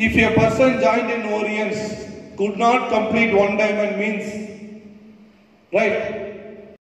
if a person joined in Orients could not complete one diamond means, right?